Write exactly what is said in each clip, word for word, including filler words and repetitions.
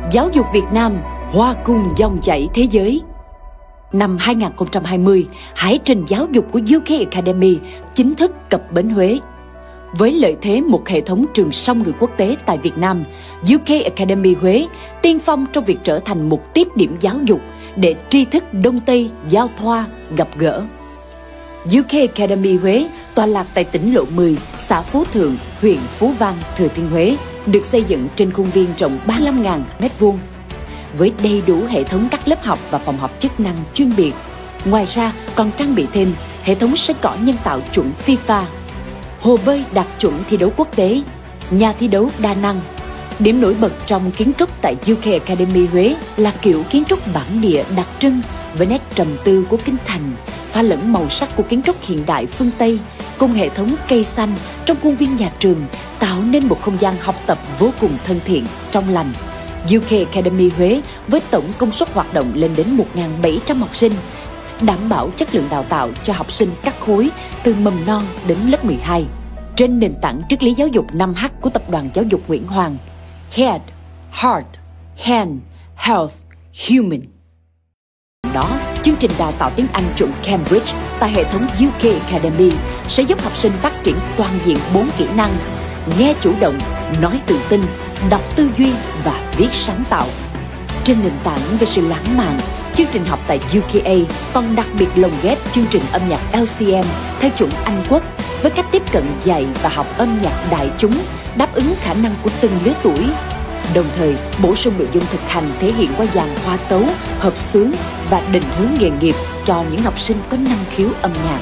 Giáo dục Việt Nam hòa cùng dòng chảy thế giới. Năm hai nghìn không trăm hai mươi, hải trình giáo dục của U K Academy chính thức cập bến Huế. Với lợi thế một hệ thống trường song ngữ quốc tế tại Việt Nam, U K Academy Huế tiên phong trong việc trở thành một tiếp điểm giáo dục để tri thức Đông Tây giao thoa, gặp gỡ. U K Academy Huế tọa lạc tại tỉnh Lộ mười, xã Phú Thượng, huyện Phú Vang, Thừa Thiên Huế, được xây dựng trên khuôn viên rộng ba mươi lăm nghìn mét vuông. Với đầy đủ hệ thống các lớp học và phòng học chức năng chuyên biệt. Ngoài ra còn trang bị thêm hệ thống sân cỏ nhân tạo chuẩn FIFA, hồ bơi đạt chuẩn thi đấu quốc tế, nhà thi đấu đa năng. Điểm nổi bật trong kiến trúc tại U K Academy Huế là kiểu kiến trúc bản địa đặc trưng với nét trầm tư của kinh thành, pha lẫn màu sắc của kiến trúc hiện đại phương Tây cùng hệ thống cây xanh trong khuôn viên nhà trường tạo nên một không gian học tập vô cùng thân thiện, trong lành. U K Academy Huế với tổng công suất hoạt động lên đến một nghìn bảy trăm học sinh, đảm bảo chất lượng đào tạo cho học sinh các khối từ mầm non đến lớp mười hai. Trên nền tảng triết lý giáo dục năm H của Tập đoàn Giáo dục Nguyễn Hoàng: Head, Heart, Hand, Health, Human. Đó, chương trình đào tạo tiếng Anh chuẩn Cambridge tại hệ thống U K Academy sẽ giúp học sinh phát triển toàn diện bốn kỹ năng: nghe chủ động, nói tự tin, đọc tư duy và viết sáng tạo. Trên nền tảng về sự lãng mạn, chương trình học tại U K A còn đặc biệt lồng ghép chương trình âm nhạc L C M theo chuẩn Anh Quốc với cách tiếp cận dạy và học âm nhạc đại chúng đáp ứng khả năng của từng lứa tuổi, đồng thời bổ sung nội dung thực hành thể hiện qua dàn hòa tấu, hợp xướng và định hướng nghề nghiệp cho những học sinh có năng khiếu âm nhạc.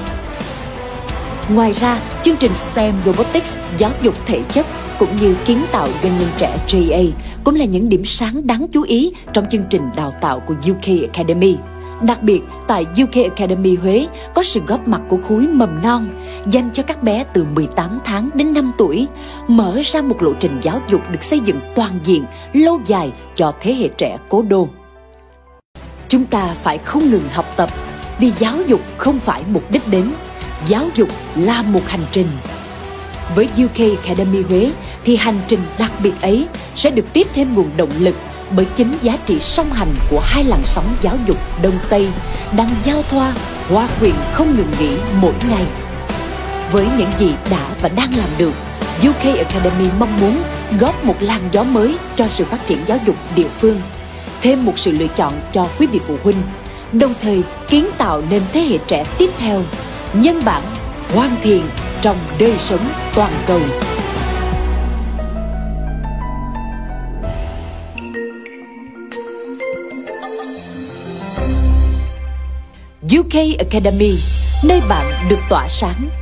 Ngoài ra, chương trình STEM Robotics, giáo dục thể chất cũng như kiến tạo doanh nhân trẻ J A cũng là những điểm sáng đáng chú ý trong chương trình đào tạo của U K Academy. Đặc biệt, tại U K Academy Huế có sự góp mặt của khối mầm non dành cho các bé từ mười tám tháng đến năm tuổi, mở ra một lộ trình giáo dục được xây dựng toàn diện, lâu dài cho thế hệ trẻ cố đô. Chúng ta phải không ngừng học tập, vì giáo dục không phải mục đích đến, giáo dục là một hành trình. Với U K Academy Huế thì hành trình đặc biệt ấy sẽ được tiếp thêm nguồn động lực bởi chính giá trị song hành của hai làn sóng giáo dục Đông Tây đang giao thoa, hòa quyện không ngừng nghỉ mỗi ngày. Với những gì đã và đang làm được, U K Academy mong muốn góp một làn gió mới cho sự phát triển giáo dục địa phương, thêm một sự lựa chọn cho quý vị phụ huynh, đồng thời kiến tạo nên thế hệ trẻ tiếp theo, nhân bản, hoàn thiện trong đời sống toàn cầu. U K Academy, nơi bạn được tỏa sáng.